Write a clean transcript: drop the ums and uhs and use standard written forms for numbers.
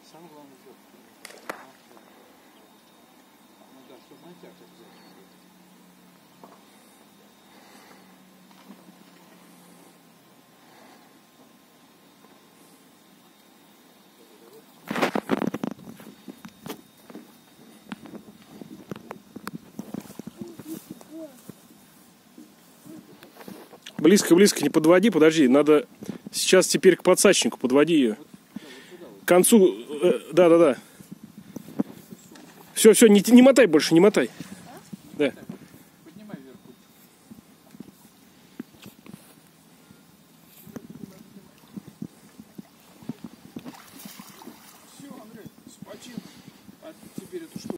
Самое главное сделать. Ну да, чтобы натяг взять. Близко-близко не подводи, подожди. Надо сейчас теперь к подсачнику подводи ее. К концу. Да. Все, не мотай больше, не мотай. Да.